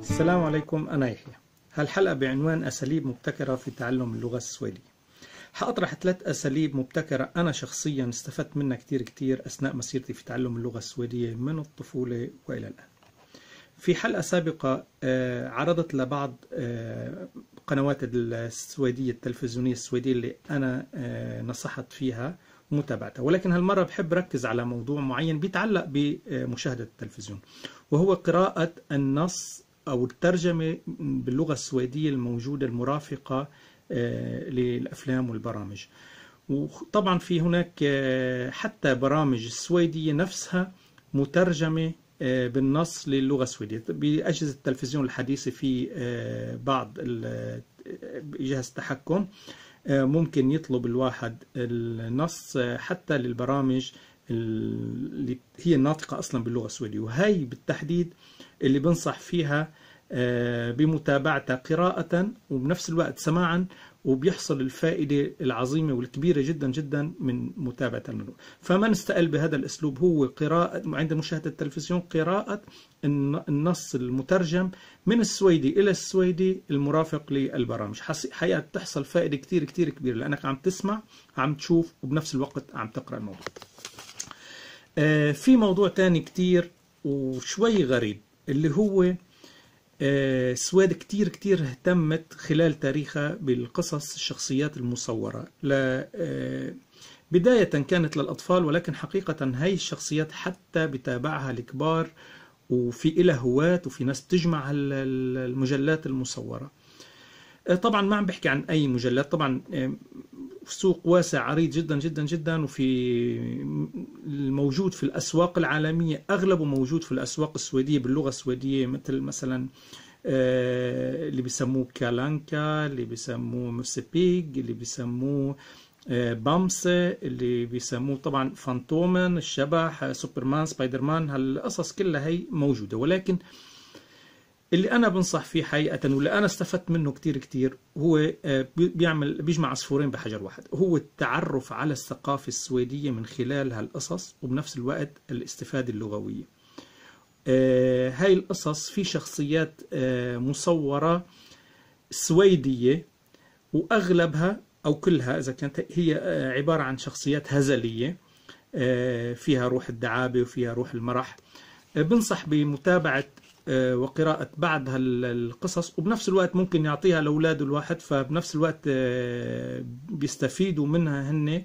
السلام عليكم، أنا يحيى. هالحلقة بعنوان أساليب مبتكرة في تعلم اللغة السويدية. حأطرح 3 أساليب مبتكرة أنا شخصيا استفدت منها كتير أثناء مسيرتي في تعلم اللغة السويدية من الطفولة وإلى الآن. في حلقة سابقة عرضت لبعض قنوات السويدية التلفزيونية السويدية اللي أنا نصحت فيها متابعتها، ولكن هالمرة بحب ركز على موضوع معين بيتعلق بمشاهدة التلفزيون، وهو قراءة النص أو الترجمة باللغة السويدية الموجودة المرافقة للأفلام والبرامج. وطبعا في هناك حتى برامج السويدية نفسها مترجمة بالنص للغة السويدية بأجهزة التلفزيون الحديثة. في بعض جهاز التحكم ممكن يطلب الواحد النص حتى للبرامج اللي هي الناطقة أصلا باللغة السويدية، وهي بالتحديد اللي بنصح فيها بمتابعتها قراءة وبنفس الوقت سماعا، وبيحصل الفائدة العظيمة والكبيرة جدا من متابعة الموضوع. فما نستقل بهذا الأسلوب، هو قراءة عند مشاهدة التلفزيون، قراءة النص المترجم من السويدي إلى السويدي المرافق للبرامج. حقيقة تحصل فائدة كتير كبيرة، لأنك عم تسمع، عم تشوف، وبنفس الوقت عم تقرأ الموضوع. في موضوع تاني كتير وشوي غريب، اللي هو السويد كتير اهتمت خلال تاريخها بالقصص الشخصيات المصورة. بداية كانت للأطفال، ولكن حقيقة هاي الشخصيات حتى بتابعها الكبار، وفي إلها هواة، وفي ناس بتجمع المجلات المصورة. طبعا ما عم بحكي عن أي مجلات، طبعا سوق واسع عريض جدا، وفي الموجود في الأسواق العالمية أغلبه موجود في الأسواق السويدية باللغة السويدية، مثلا اللي بيسموه كالانكا، اللي بيسموه موسيبيج، اللي بيسموه بامسة، اللي بيسموه طبعا فانتومن الشبح، سوبرمان، سبايدر مان، هالقصص كلها هي موجودة. ولكن اللي أنا بنصح فيه حقيقة، واللي أنا استفدت منه كتير هو بيجمع عصفورين بحجر واحد، هو التعرف على الثقافة السويدية من خلال هالقصص، وبنفس الوقت الاستفادة اللغوية. هاي القصص في شخصيات مصورة سويدية، وأغلبها أو كلها إذا كانت هي عبارة عن شخصيات هزلية فيها روح الدعابة وفيها روح المرح. بنصح بمتابعة وقراءة بعض هالقصص، وبنفس الوقت ممكن يعطيها لأولاده الواحد، فبنفس الوقت بيستفيدوا منها هن،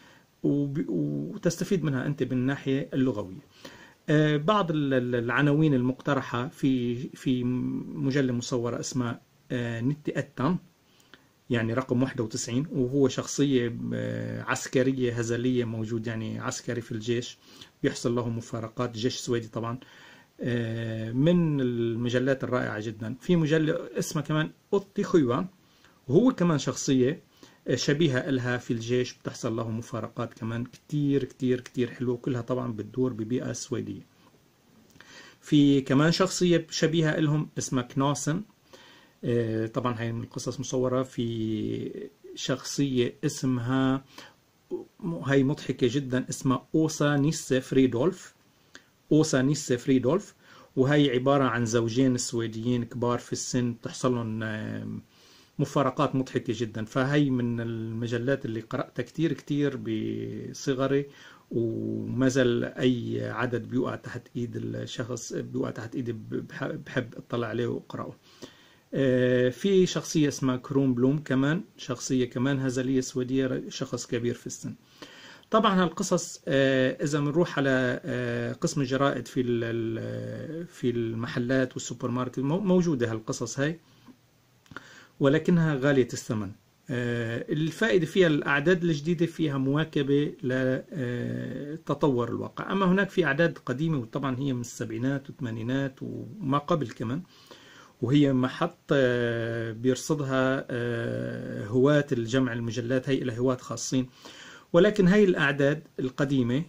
وتستفيد منها أنت بالناحية اللغوية. بعض العناوين المقترحة في مجلة مصورة اسمها نتي أتان، يعني رقم 91، وهو شخصية عسكرية هزلية موجود، يعني عسكري في الجيش بيحصل له مفارقات، الجيش السويدي طبعا، من المجلات الرائعة جدا. في مجلة اسمها كمان أوتي خيوان، وهو كمان شخصية شبيهة لها في الجيش، بتحصل له مفارقات كمان كتير حلوة، وكلها طبعا بتدور ببيئة سويدية. في كمان شخصية شبيهة لهم اسمها كناسن، طبعا هي من القصص مصورة. في شخصية اسمها، هي مضحكة جدا، اسمها أوسا نيسة فريدولف، وهي عبارة عن زوجين سويديين كبار في السن بتحصل لهم مفارقات مضحكة جدا. فهي من المجلات اللي قرأتها كتير بصغري، وما زال أي عدد بيوقع تحت إيد الشخص بيوقع تحت إيدي بحب أطلع عليه وأقرأه. في شخصية اسمها كرون بلوم، كمان شخصية كمان هزلية سويدية، شخص كبير في السن. طبعا هالقصص إذا بنروح على قسم الجرائد في المحلات والسوبر ماركت موجودة هالقصص هاي، ولكنها غالية الثمن. الفائدة فيها الأعداد الجديدة فيها مواكبة لتطور الواقع، أما هناك في أعداد قديمة، وطبعا هي من السبعينات والثمانينات وما قبل كمان، وهي محط بيرصدها هواة الجمع المجلات، هي إلى هواة خاصين. ولكن هاي الأعداد القديمة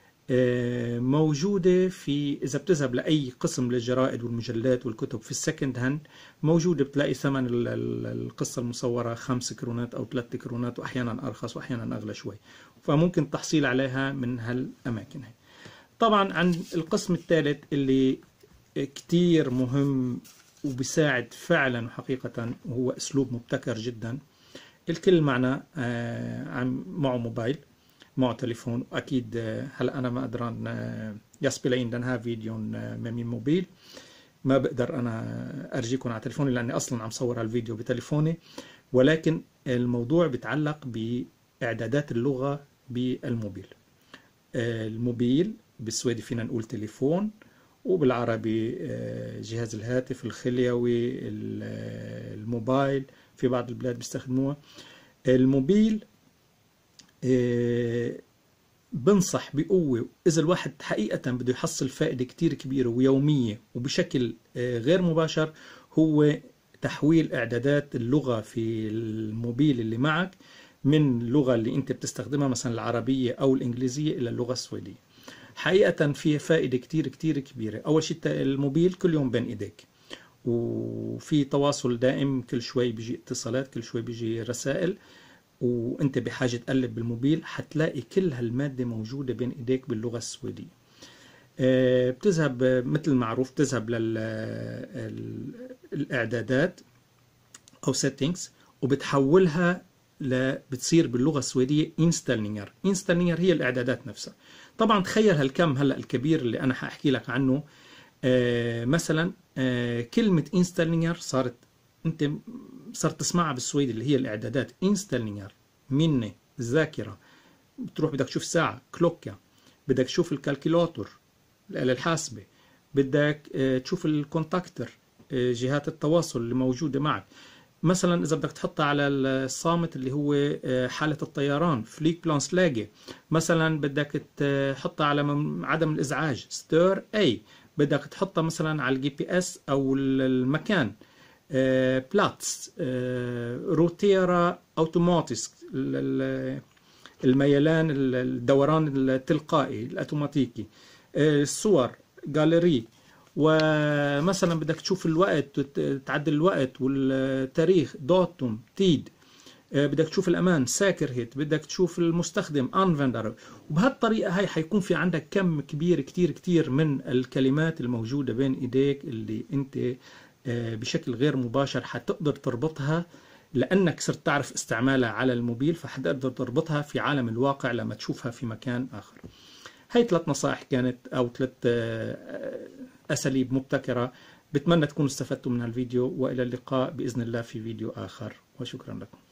موجودة إذا بتذهب لأي قسم للجرائد والمجلات والكتب في السكند هاند، موجودة بتلاقي ثمن القصة المصورة 5 كرونات أو 3 كرونات، وأحيانا أرخص وأحيانا أغلى شوي، فممكن التحصيل عليها من هالأماكن. طبعا عن القسم الثالث اللي كتير مهم وبيساعد فعلا وحقيقة، وهو أسلوب مبتكر جدا. الكل معنا معه موبايل، معه تليفون، وأكيد هلا أنا ما قدران يسبلين لأنها فيديو من موبيل، ما بقدر أنا أرجيكم على تليفوني لأني أصلا عم صور الفيديو بتليفوني. ولكن الموضوع بيتعلق بإعدادات اللغة بالموبيل. الموبيل بالسويدي فينا نقول تليفون، وبالعربي جهاز الهاتف الخليوي، الموبايل في بعض البلاد بيستخدموها. الموبيل بنصح بقوة إذا الواحد حقيقة بده يحصل فائدة كتير كبيرة ويومية وبشكل غير مباشر، هو تحويل إعدادات اللغة في الموبيل اللي معك من اللغة اللي أنت بتستخدمها مثلا العربية أو الإنجليزية إلى اللغة السويدية. حقيقة فيها فائدة كتير كتير كبيرة. أول شيء الموبيل كل يوم بين إيديك، وفي تواصل دائم، كل شوي بيجي اتصالات، كل شوي بيجي رسائل، وانت بحاجة تقلب بالموبيل حتلاقي كل هالمادة موجودة بين ايديك باللغة السويدية. بتذهب مثل معروف، تذهب للإعدادات أو settings وبتحولها بتصير باللغة السويدية إنستالنينجر. إنستالنينجر هي الإعدادات نفسها. طبعا تخيل هالكم هلأ الكبير اللي أنا حأحكي لك عنه. مثلا كلمة إنستالنينجر أنت صرت تسمعها بالسويدي، اللي هي الإعدادات. إنستالنينجر مني الذاكرة، بتروح بدك تشوف ساعة كلوكا، بدك تشوف الكالكيلاتور الآلة الحاسبة، بدك تشوف الكونتاكتر جهات التواصل اللي موجودة معك. مثلا إذا بدك تحطها على الصامت اللي هو حالة الطيران فليك بلانسلاجي، مثلا بدك تحطها على عدم الإزعاج ستير أي، بدك تحطها مثلا على الجي بي اس أو المكان بلاتس روتيرا أوتوماتيسك، الميلان الدوران التلقائي الأوتوماتيكي، الصور جاليري. ومثلا بدك تشوف الوقت، تعدل الوقت والتاريخ دوتوم تيد، بدك تشوف الأمان ساكرهيت، بدك تشوف المستخدم أنفندر. وبهالطريقة هاي حيكون في عندك كم كبير كتير من الكلمات الموجودة بين إيديك اللي أنت بشكل غير مباشر حتقدر تربطها، لأنك صرت تعرف استعمالها على الموبيل، فحتقدر تربطها في عالم الواقع لما تشوفها في مكان آخر. هاي 3 نصائح كانت، أو 3 أساليب مبتكرة. بتمنى تكونوا استفدتوا من هالفيديو، وإلى اللقاء بإذن الله في فيديو آخر، وشكرا لكم.